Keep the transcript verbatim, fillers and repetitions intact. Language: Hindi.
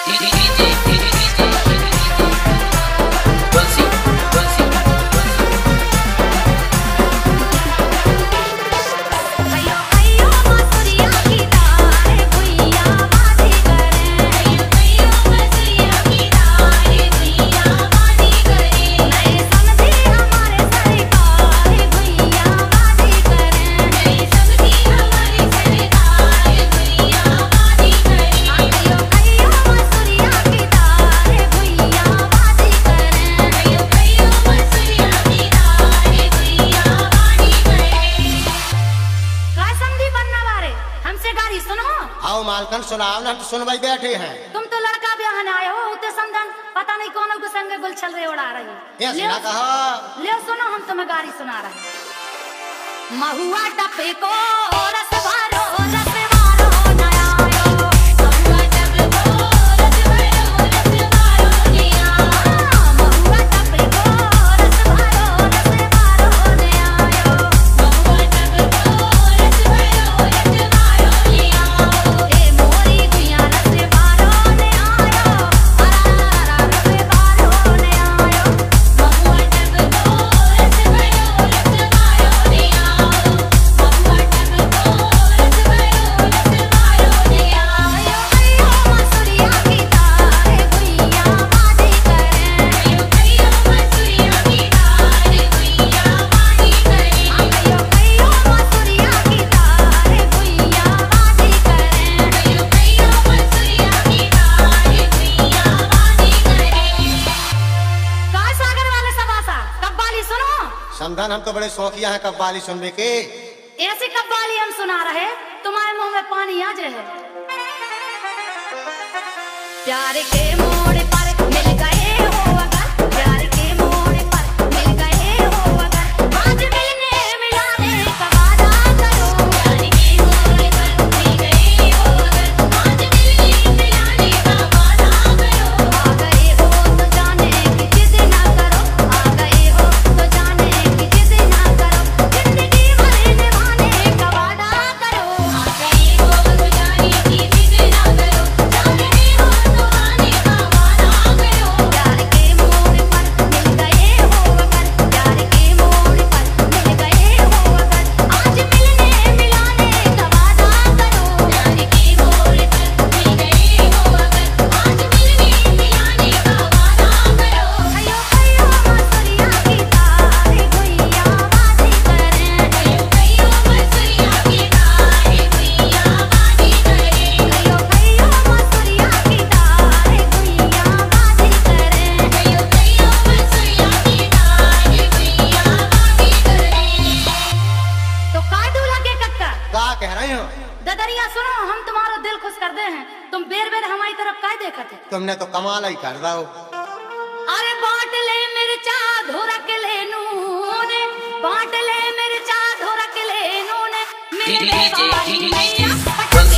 मालकन सुनाओ ना तो सुन भाई बैठे हैं। तुम तो लड़का ब्याहने आए हो उते समझन पता नहीं कौन के संग गुल छल रहे उड़ा रही ये सुना कहा ले सुनो हम तुम्हें गाड़ी सुना रहे हैं। महुआ टपे को रस भरो रस मारो नया आयो महुआ टपे को रस भरो रस मारो नया महुआ टपे को रस भरो रस मारो नया आयो महुआ टपे को रस भरो रस मारो नया ए मोरी गुइया रस मारो नया आयो अरा रस मारो नया आयो महुआ टपे को रस भरो रस मारो नया महुआ टपे को रस भरो रस मारो नया आयो अयो मसूरिया की तारे गुइया बाजी करे अयो अयो मसूरिया की तारे गुइया बाजी करे अयो अयो मसूरिया की तारे गुइया बाजी करे अयो अयो मसूरिया की तारे गुइया बाजी करे। का सागर वाले सबासा कव्वाली सुनो। समझन हम तो बड़े शौकिया हैं कव्वाली सुनने के। ऐसी कव्वाली हम सुना रहे तुम्हारे मुंह में पानी आ जाए। प्यार के मोड़ पर मिल गए हो अगर प्यार के मोड़ पर मिल गए हो अगर आज मिलने मिलाने का वादा करो प्यार के मोड़ पर मिल गए हो अगर आज मिलने मिलाने का वादा करो आ गए हो तो जाने की जिद ना करो आ गए हो तो जाने की जिद ना करो जिंदगी भर निभाने का वादा करो आ गए हो तो जाने की जिद ना करो जाने हो तो आने का वादा करो प्यार के मोड़ पर मिल गए हो अगर प्यार के मोड़ पर मिल गए हो अगर आज मिलने मिलाने का वादा करो प्यार के मोड़ पर मिल गए हो अगर आज मिलने मिलाने का वादा करो अयो अयो मसूरिया की तारे गुइया बाजी करे अयो अयो मसूरिया की तारे गुइया बाजी करे अयो अयो मसूरिया की तारे गुइया बाजी करे अयो अयो मसूरिया की तारे गुइया बाजी करे। तो कादू लगे कक्का का कह रहे हो? ददरिया सुनो हम तुम्हारा दिल खुश कर दे हैं तुम बेर बेर हमारी तरफ काय देखते तुमने तो कमाल ही कर दो। अरे बाट ले मिर्चा धोरक ले नूने बाट ले मिर्चा धोरक ले नूने मिलने वाली मैया